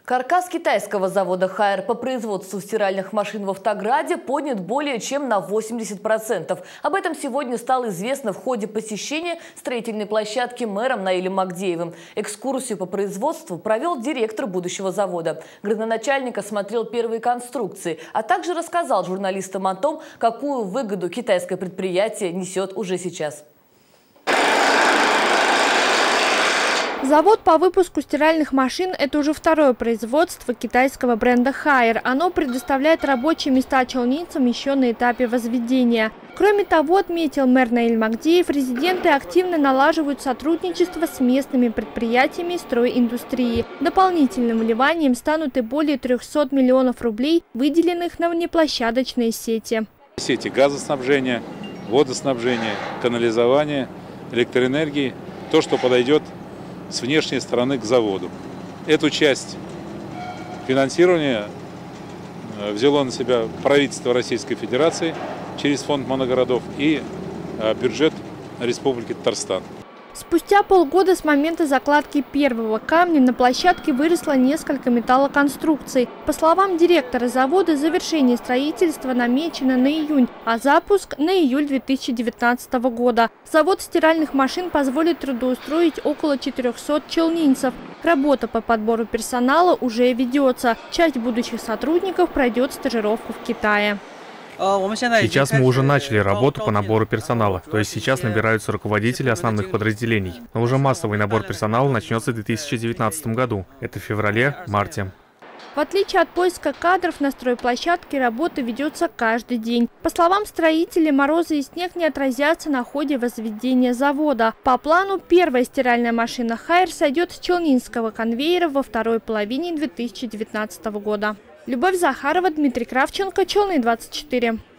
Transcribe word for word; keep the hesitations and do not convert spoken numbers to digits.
Каркас китайского завода «Хайер» по производству стиральных машин в Автограде поднят более чем на восемьдесят процентов. Об этом сегодня стало известно в ходе посещения строительной площадки мэром Наилем Магдеевым. Экскурсию по производству провел директор будущего завода. Градоначальник осмотрел первые конструкции, а также рассказал журналистам о том, какую выгоду китайское предприятие несет уже сейчас. Завод по выпуску стиральных машин – это уже второе производство китайского бренда «Хайер». Оно предоставляет рабочие места челнинцам еще на этапе возведения. Кроме того, отметил мэр Наиль Магдеев, резиденты активно налаживают сотрудничество с местными предприятиями стройиндустрии. Дополнительным вливанием станут и более трёхсот миллионов рублей, выделенных на внеплощадочные сети. Сети газоснабжения, водоснабжения, канализования, электроэнергии – то, что подойдет с внешней стороны к заводу. Эту часть финансирования взяло на себя правительство Российской Федерации через фонд моногородов и бюджет Республики Татарстан. Спустя полгода с момента закладки первого камня на площадке выросло несколько металлоконструкций. По словам директора завода, завершение строительства намечено на июнь, а запуск на июль две тысячи девятнадцатого года. Завод стиральных машин позволит трудоустроить около четырёхсот челнинцев. Работа по подбору персонала уже ведется. Часть будущих сотрудников пройдет стажировку в Китае. Сейчас мы уже начали работу по набору персонала, то есть сейчас набираются руководители основных подразделений. Но уже массовый набор персонала начнется в две тысячи девятнадцатом году. Это в феврале-марте. В отличие от поиска кадров, на стройплощадке работа ведется каждый день. По словам строителей, морозы и снег не отразятся на ходе возведения завода. По плану, первая стиральная машина «Хайер» сойдет с челнинского конвейера во второй половине две тысячи девятнадцатого года. Любовь Захарова, Дмитрий Кравченко, Челны двадцать четыре.